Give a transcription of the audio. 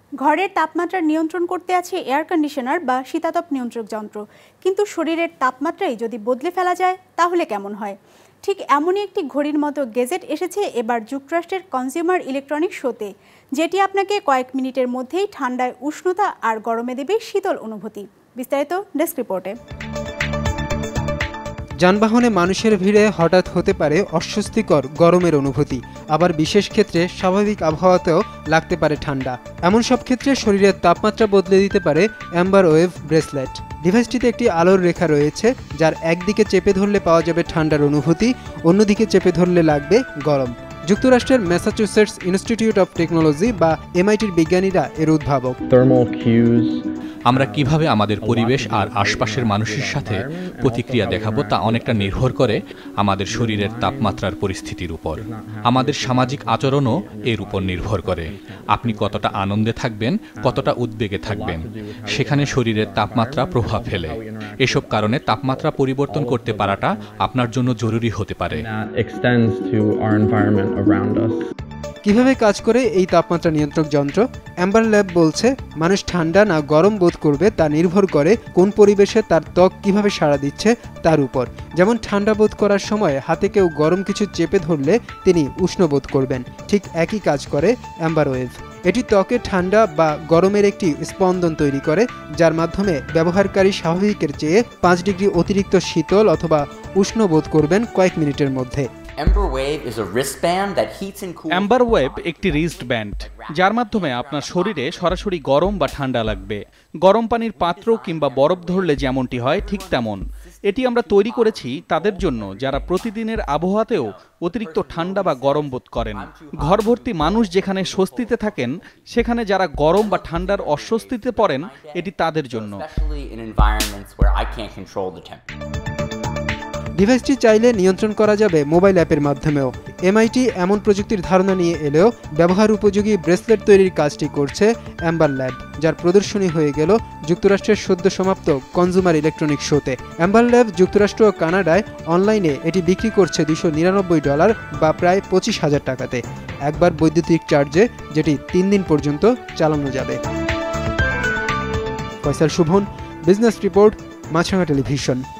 ঘরের তাপমাত্রা নিয়ন্ত্রণ করতে আছে এয়ার কন্ডিশনার বা শীতাতপ নিয়ন্ত্রক যন্ত্র, কিন্তু শরীরের তাপমাত্রাই যদি বদলে ফেলা যায় তাহলে কেমন হয়? ঠিক এমনই একটি ঘড়ির মতো গেজেট এসেছে এবার যুক্তরাষ্ট্রের কনজিউমার ইলেকট্রনিক্স শোতে, যেটি আপনাকে কয়েক মিনিটের মধ্যেই ঠান্ডায় উষ্ণতা আর গরমে দেবে শীতল অনুভূতি। বিস্তারিত ডেস্ক রিপোর্টে। যানবাহনে মানুষের ভিড়ে হঠাৎ হতে পারে অস্বস্তিকর গরমের অনুভূতি, আবার বিশেষ ক্ষেত্রে স্বাভাবিক আবহাওয়াতেও লাগতে পারে ঠান্ডা। এমন সব ক্ষেত্রে শরীরের তাপমাত্রা বদলে দিতে পারে অ্যাম্বার ওয়েভ ব্রেসলেট। ডিভাইসটিতে একটি আলোর রেখা রয়েছে, যার একদিকে চেপে ধরলে পাওয়া যাবে ঠান্ডার অনুভূতি, অন্যদিকে চেপে ধরলে লাগবে গরম। যুক্তরাষ্ট্রের ম্যাসাচুসেটস ইনস্টিটিউট অফ টেকনোলজি বা এমআইটির বিজ্ঞানীরা এর উদ্ভাবক। আমরা কিভাবে আমাদের পরিবেশ আর আশপাশের মানুষের সাথে প্রতিক্রিয়া দেখাবো তা অনেকটা নির্ভর করে আমাদের শরীরের তাপমাত্রার পরিস্থিতির উপর। আমাদের সামাজিক আচরণও এর উপর নির্ভর করে। আপনি কতটা আনন্দে থাকবেন, কতটা উদ্বেগে থাকবেন, সেখানে শরীরের তাপমাত্রা প্রভাব ফেলে। এসব কারণে তাপমাত্রা পরিবর্তন করতে পারাটা আপনার জন্য জরুরি হতে পারে। কিভাবে কাজ করে এই তাপমাত্রা নিয়ন্ত্রক যন্ত্র? অ্যাম্বার ল্যাব বলছে, মানুষ ঠান্ডা না গরম বোধ করবে তা নির্ভর করে কোন পরিবেশে তার ত্বক কিভাবে সাড়া দিচ্ছে তার উপর। যেমন ঠান্ডা বোধ করার সময় হাতে কেউ গরম কিছু চেপে ধরলে তিনি উষ্ণ বোধ করবেন। ঠিক একই কাজ করে অ্যাম্বার ওয়েভ। এটি ত্বকে ঠান্ডা বা গরমের একটি স্পন্দন তৈরি করে, যার মাধ্যমে ব্যবহারকারী স্বাভাবিকের চেয়ে 5 ডিগ্রি অতিরিক্ত শীতল অথবা উষ্ণ বোধ করবেন কয়েক মিনিটের মধ্যে। অ্যাম্বার ওয়েভ একটি রিস্ট ব্যান্ড, যার মাধ্যমে আপনার শরীরে সরাসরি গরম বা ঠান্ডা লাগবে। গরম পানির পাত্র কিংবা বরফ ধরলে যেমনটি হয় ঠিক তেমন। এটি আমরা তৈরি করেছি তাদের জন্য যারা প্রতিদিনের আবহাওয়াতেও অতিরিক্ত ঠান্ডা বা গরম বোধ করেন। ঘর ভর্তি মানুষ যেখানে স্বস্তিতে থাকেন, সেখানে যারা গরম বা ঠান্ডার অস্বস্তিতে পড়েন, এটি তাদের জন্য। ডিভাইসটি চাইলে নিয়ন্ত্রণ করা যাবে মোবাইল অ্যাপের মাধ্যমেও। এমআইটি এমন প্রযুক্তির ধারণা নিয়ে এলেও ব্যবহার উপযোগী ব্রেসলেট তৈরির কাজটি করছে অ্যাম্বার ল্যাব, যার প্রদর্শনী হয়ে গেল যুক্তরাষ্ট্রের সদ্য সমাপ্ত কনজিউমার ইলেকট্রনিক্স শোতে। অ্যাম্বার ল্যাব যুক্তরাষ্ট্র ও কানাডায় অনলাইনে এটি বিক্রি করছে $299 বা প্রায় 25,000 টাকাতে, একবার বৈদ্যুতিক চার্জে, যেটি 3 দিন পর্যন্ত চালানো যাবে। Faisal Shuvon, business report, Maasranga television.